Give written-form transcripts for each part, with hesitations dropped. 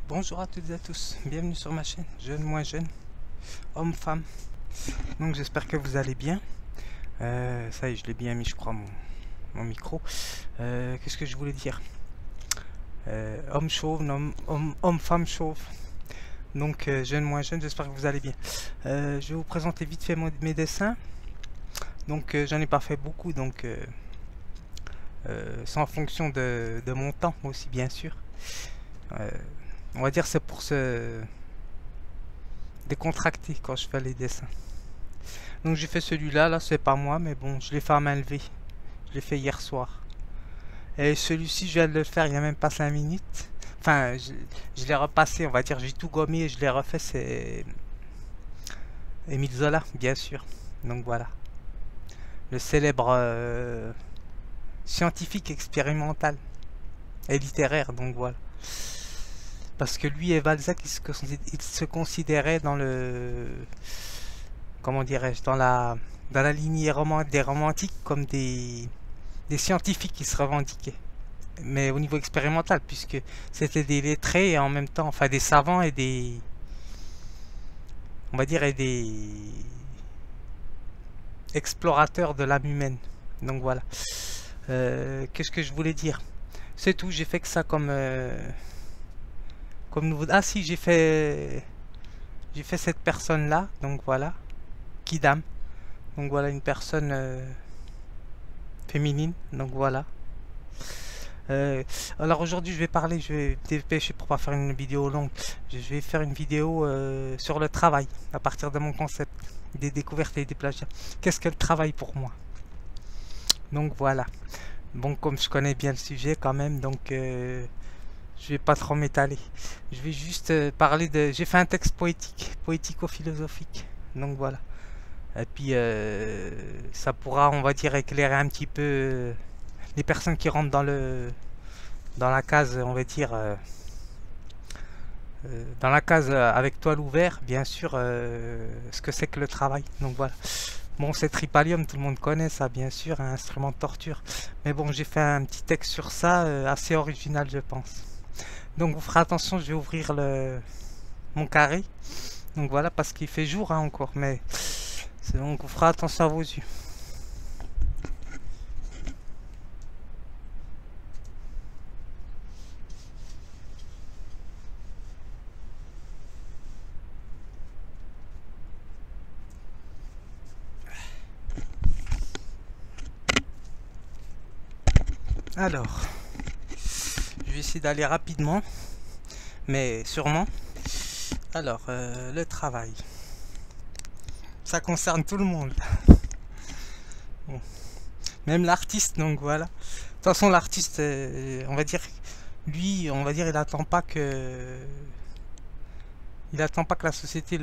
Bonjour à toutes et à tous, bienvenue sur ma chaîne, jeune, moins jeune, homme, femme. Donc j'espère que vous allez bien. Ça y est, je l'ai bien mis, je crois, mon micro. Qu'est-ce que je voulais dire? Homme chauve, homme, femme chauve. Donc jeune, moins jeune, j'espère que vous allez bien. Je vais vous présenter vite fait mes dessins. Donc j'en ai pas fait beaucoup, donc c'est en fonction de mon temps aussi, bien sûr. On va dire c'est pour se décontracter quand je fais les dessins. Donc j'ai fait celui-là, là c'est pas moi, mais bon, je l'ai fait à main levée. Je l'ai fait hier soir. Et celui-ci, je viens de le faire il n'y a même pas 5 minutes. Enfin, je l'ai repassé, on va dire, j'ai tout gommé et je l'ai refait, c'est Émile Zola, bien sûr. Donc voilà. Le célèbre scientifique expérimental et littéraire, donc voilà. Parce que lui et Balzac, ils se considéraient dans le... Comment dirais-je, dans la lignée des romantiques comme des scientifiques qui se revendiquaient. Mais au niveau expérimental, puisque c'était des lettrés et en même temps, enfin des savants et des... On va dire, et des explorateurs de l'âme humaine. Donc voilà. Qu'est-ce que je voulais dire? C'est tout, j'ai fait que ça comme nouveau. Ah si, j'ai fait cette personne là, donc voilà, Kidam. Donc voilà une personne féminine, donc voilà. Alors aujourd'hui je vais dépêcher pour pas faire une vidéo longue. Je vais faire une vidéo sur le travail à partir de mon concept des découvertes et des plagiats. Qu'est-ce que le travail pour moi? Donc voilà. Bon, comme je connais bien le sujet quand même, donc je vais pas trop m'étaler. Je vais juste parler de... J'ai fait un texte poético-philosophique. Donc voilà. Et puis ça pourra, on va dire, éclairer un petit peu les personnes qui rentrent dans la case, on va dire, dans la case avec toile ouvert, bien sûr, ce que c'est que le travail. Donc voilà. Bon, c'est Tripalium, tout le monde connaît ça, bien sûr, un instrument de torture. Mais bon, j'ai fait un petit texte sur ça, assez original, je pense. Donc vous ferez attention, je vais ouvrir mon carré. Donc voilà, parce qu'il fait jour hein, encore, mais donc vous ferez attention à vos yeux. Alors, je vais essayer d'aller rapidement, mais sûrement. Alors, le travail. Ça concerne tout le monde. Bon. Même l'artiste, donc voilà. De toute façon, l'artiste, on va dire, lui, on va dire, il attend pas que la société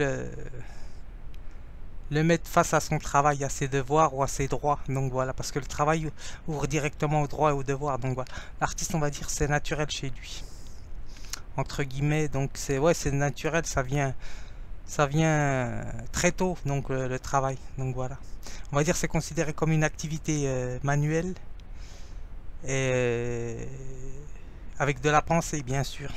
le mette face à son travail, à ses devoirs ou à ses droits. Donc voilà, parce que le travail ouvre directement aux droits et aux devoirs. Donc voilà, l'artiste, on va dire, c'est naturel chez lui, entre guillemets. Donc c'est naturel, ça vient très tôt, donc le travail. Donc voilà, on va dire c'est considéré comme une activité manuelle et avec de la pensée, bien sûr.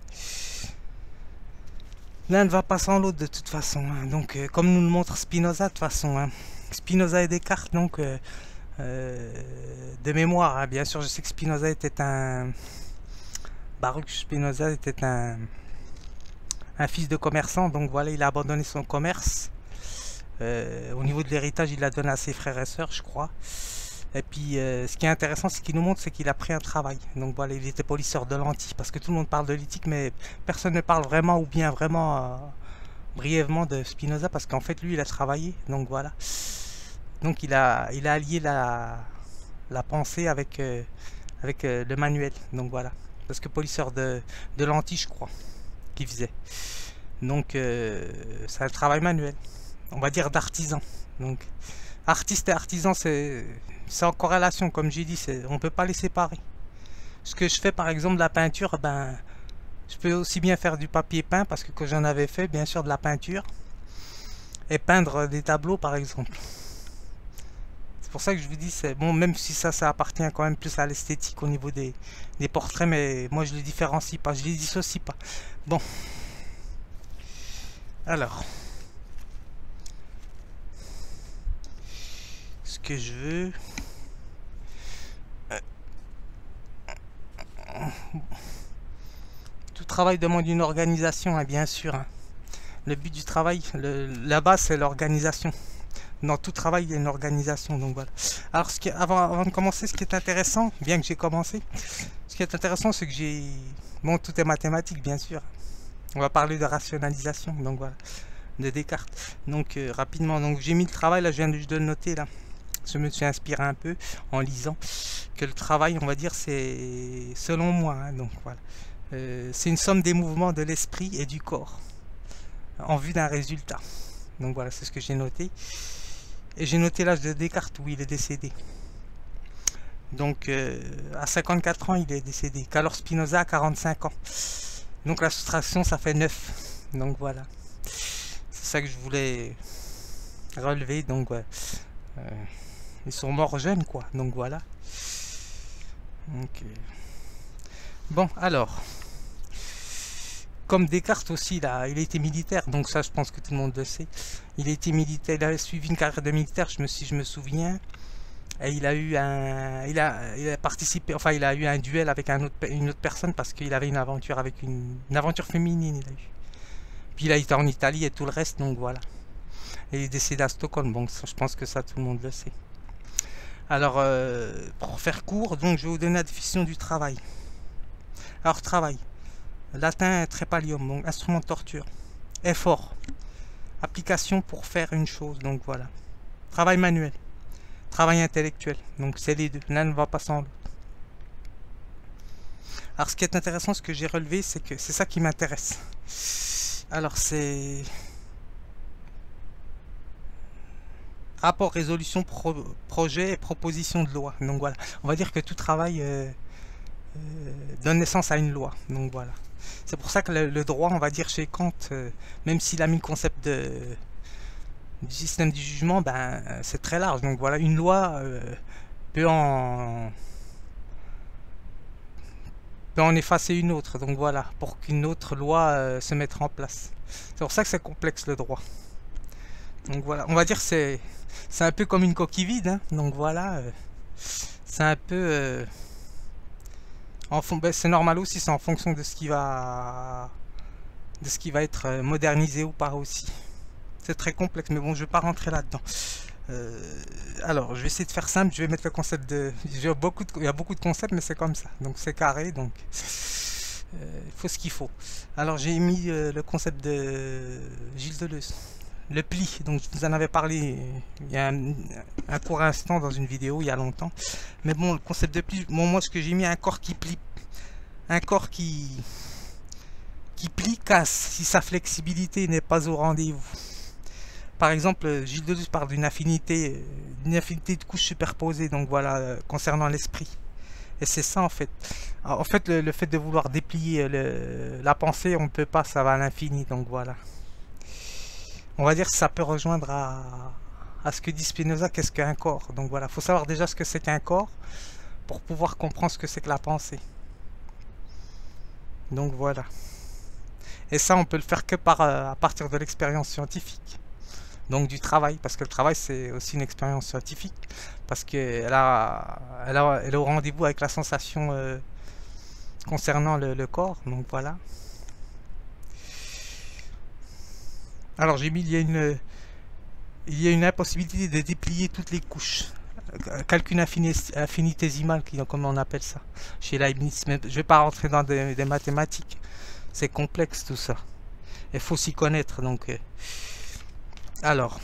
L'un ne va pas sans l'autre de toute façon, hein. Donc comme nous le montre Spinoza de toute façon, hein. Spinoza et Descartes, donc de mémoire, hein. Bien sûr je sais que Spinoza était Baruch Spinoza était un fils de commerçant, donc voilà, il a abandonné son commerce. Au niveau de l'héritage, il l'a donné à ses frères et sœurs, je crois. Et puis, ce qui est intéressant, c'est qu'il nous montre, c'est qu'il a pris un travail. Donc voilà, il était polisseur de lentilles, parce que tout le monde parle de l'éthique, mais personne ne parle vraiment, ou bien vraiment brièvement de Spinoza, parce qu'en fait, lui, il a travaillé. Donc voilà. Donc il a allié la pensée avec le manuel. Donc voilà. Parce que polisseur de lentilles, je crois, qu'il faisait. Donc c'est un travail manuel, on va dire d'artisan. Donc artiste et artisan, c'est en corrélation, comme j'ai dit, on ne peut pas les séparer. Ce que je fais par exemple de la peinture, ben je peux aussi bien faire du papier peint, parce que j'en avais fait bien sûr de la peinture, et peindre des tableaux par exemple. pour ça que je vous dis, c'est bon, même si ça appartient quand même plus à l'esthétique au niveau des portraits, mais moi je les différencie pas, je les dissocie pas. Bon, alors, ce que je veux, tout travail demande une organisation, hein, bien sûr, hein. Le but du travail, la base, c'est l'organisation. Dans tout travail, il y a une organisation, donc voilà. Alors, avant de commencer, ce qui est intéressant, bien que j'ai commencé, ce qui est intéressant, c'est que j'ai... Bon, tout est mathématique, bien sûr. On va parler de rationalisation, donc voilà, de Descartes. Donc, rapidement, donc j'ai mis le travail, là, je viens juste de le noter, là. Je me suis inspiré un peu en lisant que le travail, on va dire, c'est, selon moi, hein, donc voilà, c'est une somme des mouvements de l'esprit et du corps en vue d'un résultat. Donc voilà, c'est ce que j'ai noté. Et j'ai noté l'âge de Descartes où il est décédé. Donc à 54 ans il est décédé. Qu'alors Spinoza à 45 ans. Donc la soustraction ça fait 9. Donc voilà. C'est ça que je voulais relever. Donc ouais. Ils sont morts jeunes quoi. Donc voilà. Donc, bon alors. Comme Descartes aussi, il a été militaire, donc ça je pense que tout le monde le sait. Il a été militaire, il a suivi une carrière de militaire, si je me souviens. Et il a eu il a participé, enfin il a eu un duel avec une autre personne parce qu'il avait une aventure avec une aventure féminine, il a eu. Puis il a été en Italie et tout le reste, donc voilà. Et il est décédé à Stockholm, donc ça, je pense que ça tout le monde le sait. Alors, pour faire court, donc je vais vous donner la définition du travail. Alors travail. Latin trépalium, donc instrument de torture. Effort. Application pour faire une chose, donc voilà. Travail manuel. Travail intellectuel, donc c'est les deux. L'un ne va pas sans l'autre. Alors ce qui est intéressant, ce que j'ai relevé, c'est que c'est ça qui m'intéresse. Alors c'est... Rapport, résolution, projet et proposition de loi. Donc voilà. On va dire que tout travail donne naissance à une loi. Donc voilà. C'est pour ça que le droit, on va dire chez Kant, même s'il a mis le concept du système du jugement, ben c'est très large. Donc voilà, une loi peut en effacer une autre. Donc voilà, pour qu'une autre loi se mette en place. C'est pour ça que c'est complexe le droit. Donc voilà, on va dire c'est un peu comme une coquille vide. Hein. Donc voilà, c'est un peu... Ben, c'est normal aussi, c'est en fonction de ce qui va être modernisé ou pas aussi. C'est très complexe, mais bon, je vais pas rentrer là-dedans. Alors, je vais essayer de faire simple. Je vais mettre le concept de... Il y a beaucoup de concepts, mais c'est comme ça. Donc c'est carré, donc il faut ce qu'il faut. Alors j'ai mis le concept de Gilles Deleuze. Le pli, donc je vous en avais parlé il y a un court instant dans une vidéo il y a longtemps. Mais bon, le concept de pli, bon, moi ce que j'ai mis, un corps qui plie. Un corps qui plie casse si sa flexibilité n'est pas au rendez-vous. Par exemple, Gilles Deleuze parle d'une infinité de couches superposées, donc voilà, concernant l'esprit. Et c'est ça en fait. Alors, en fait, le fait de vouloir déplier la pensée, on ne peut pas, ça va à l'infini, donc voilà. On va dire que ça peut rejoindre à ce que dit Spinoza, qu'est-ce qu'un corps. Donc voilà, il faut savoir déjà ce que c'est qu'un corps pour pouvoir comprendre ce que c'est que la pensée. Donc voilà. Et ça, on peut le faire que à partir de l'expérience scientifique. Donc du travail, parce que le travail c'est aussi une expérience scientifique, parce qu'elle est au rendez-vous avec la sensation concernant le corps. Donc voilà. Alors j'ai mis, il y a une impossibilité de déplier toutes les couches. Calcul infinitésimal, comme on appelle ça, chez Leibniz. Mais je ne vais pas rentrer dans des mathématiques. C'est complexe tout ça. Il faut s'y connaître. Donc, alors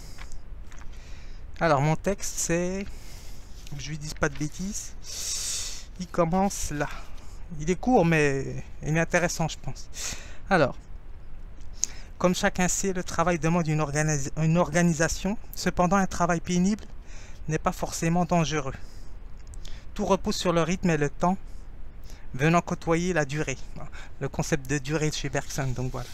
mon texte c'est... Que je lui dise pas de bêtises. Il commence là. Il est court mais il est intéressant je pense. Alors... Comme chacun sait, le travail demande une organisation. Cependant, un travail pénible n'est pas forcément dangereux. Tout repose sur le rythme et le temps, venant côtoyer la durée. Le concept de durée chez Bergson, donc voilà.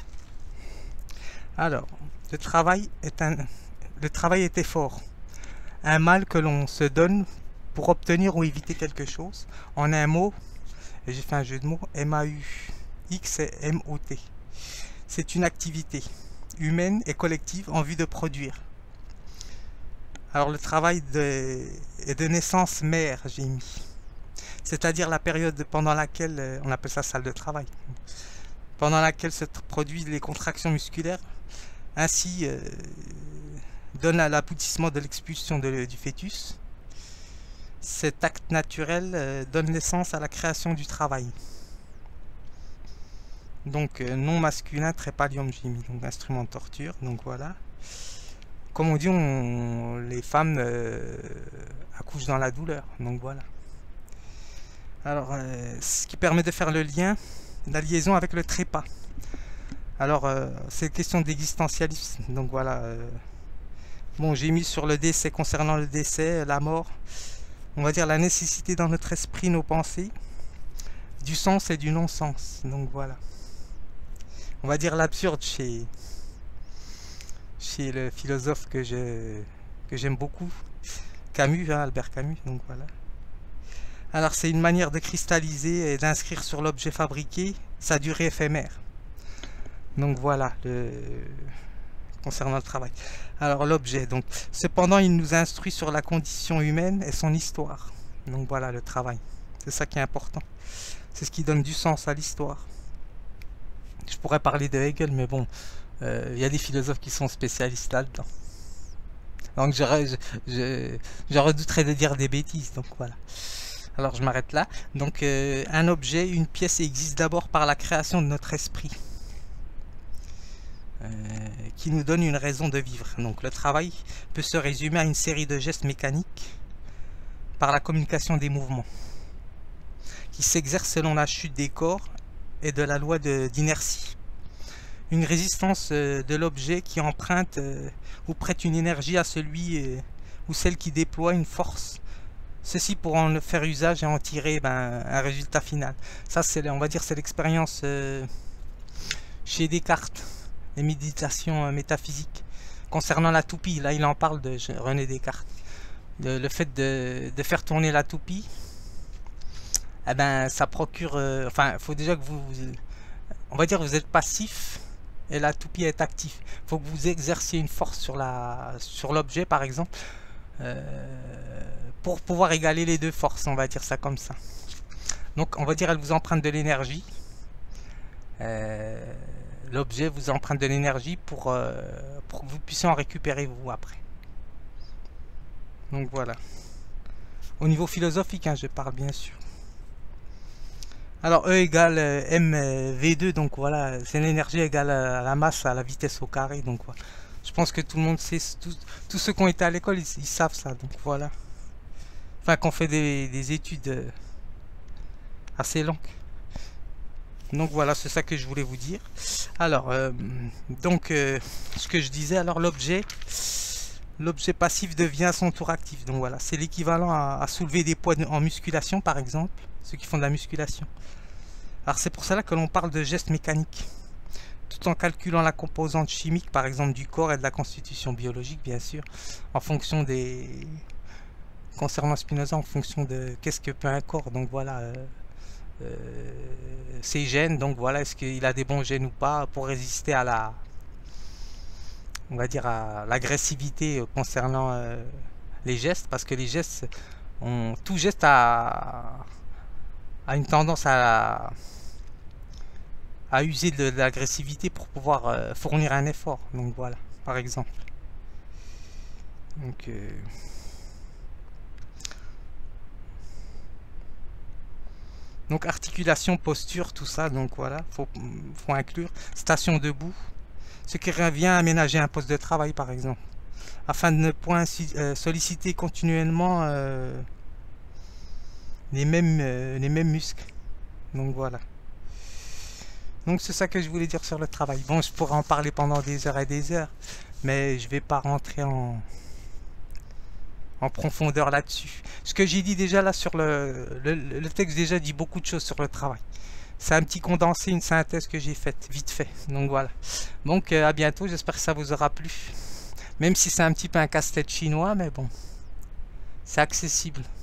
Alors, le travail est effort. un mal que l'on se donne pour obtenir ou éviter quelque chose. En un mot, et j'ai fait un jeu de mots, M-A-U-X et M-O-T. C'est une activité humaine et collective en vue de produire. Alors le travail est de naissance mère, j'ai mis. C'est-à-dire la période pendant laquelle, on appelle ça salle de travail, pendant laquelle se produisent les contractions musculaires, ainsi donne à l'aboutissement de l'expulsion du fœtus. Cet acte naturel donne naissance à la création du travail. Donc non masculin, trépalium, j'ai mis, donc instrument de torture, donc voilà. Comme on dit, les femmes accouchent dans la douleur, donc voilà. Alors, ce qui permet de faire le lien, la liaison avec le trépas. Alors, c'est une question d'existentialisme, donc voilà. Bon, j'ai mis sur le décès, concernant le décès, la mort, on va dire la nécessité dans notre esprit, nos pensées, du sens et du non-sens, donc voilà. On va dire l'absurde chez le philosophe que j'aime beaucoup, Camus, hein, Albert Camus, donc voilà. Alors c'est une manière de cristalliser et d'inscrire sur l'objet fabriqué sa durée éphémère. Donc voilà, concernant le travail. Alors l'objet, donc cependant il nous instruit sur la condition humaine et son histoire. Donc voilà le travail, c'est ça qui est important. C'est ce qui donne du sens à l'histoire. Je pourrais parler de Hegel, mais bon, il y a des philosophes qui sont spécialistes là-dedans. Donc je redouterais de dire des bêtises, donc voilà. Alors je m'arrête là. Donc un objet, une pièce existe d'abord par la création de notre esprit, qui nous donne une raison de vivre. Donc le travail peut se résumer à une série de gestes mécaniques par la communication des mouvements, qui s'exercent selon la chute des corps et de la loi d'inertie. Une résistance de l'objet qui emprunte ou prête une énergie à celui ou celle qui déploie une force. Ceci pour en faire usage et en tirer un résultat final. Ça, on va dire, c'est l'expérience chez Descartes, les méditations métaphysiques. Concernant la toupie, là il en parle de René Descartes. Le fait de faire tourner la toupie, eh ben, ça procure... enfin, il faut déjà que on va dire que vous êtes passif et la toupie est active. Il faut que vous exerciez une force sur l'objet, par exemple, pour pouvoir égaler les deux forces, on va dire ça comme ça. Donc on va dire elle vous emprunte de l'énergie, l'objet vous emprunte de l'énergie pour que vous puissiez en récupérer vous après. Donc voilà, au niveau philosophique, hein, je parle bien sûr. Alors E égale mv2, donc voilà, c'est l'énergie égale à la masse à la vitesse au carré, donc voilà. Je pense que tout le monde sait, tous ceux qui ont été à l'école, ils savent ça, donc voilà. Enfin, qu'on fait des études assez longues. Donc voilà, c'est ça que je voulais vous dire. Alors, ce que je disais, alors l'objet passif devient à son tour actif. Donc voilà, c'est l'équivalent à soulever des poids en musculation, par exemple, ceux qui font de la musculation. Alors c'est pour cela que l'on parle de gestes mécaniques, tout en calculant la composante chimique, par exemple du corps et de la constitution biologique, bien sûr, en fonction des... Concernant Spinoza, en fonction de qu'est-ce que peut un corps, donc voilà, ses gènes, donc voilà, est-ce qu'il a des bons gènes ou pas pour résister à la, on va dire, à l'agressivité concernant les gestes, parce que les gestes, tout geste a une tendance à user de l'agressivité pour pouvoir fournir un effort, donc voilà, par exemple. Donc articulation, posture, tout ça, donc voilà, faut inclure. Station debout, ce qui revient à aménager un poste de travail par exemple, afin de ne point solliciter continuellement les mêmes muscles. Donc voilà. Donc c'est ça que je voulais dire sur le travail. Bon, je pourrais en parler pendant des heures et des heures, mais je vais pas rentrer en profondeur là-dessus. Ce que j'ai dit déjà là sur le texte déjà dit beaucoup de choses sur le travail. C'est un petit condensé, une synthèse que j'ai faite, vite fait. Donc voilà. Donc à bientôt, j'espère que ça vous aura plu. Même si c'est un petit peu un casse-tête chinois, mais bon. C'est accessible.